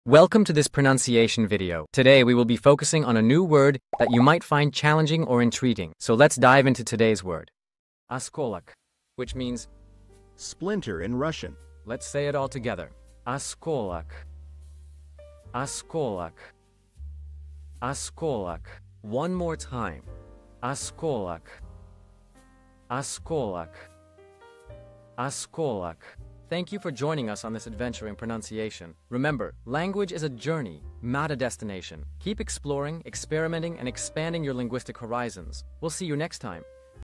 Welcome to this pronunciation video. Today we will be focusing on a new word that you might find challenging or intriguing. So let's dive into today's word. Oskolok, which means splinter in Russian. Let's say it all together. Oskolok. Oskolok. Oskolok. One more time. Oskolok. Oskolok. Oskolok. Thank you for joining us on this adventure in pronunciation. Remember, language is a journey, not a destination. Keep exploring, experimenting, and expanding your linguistic horizons. We'll see you next time.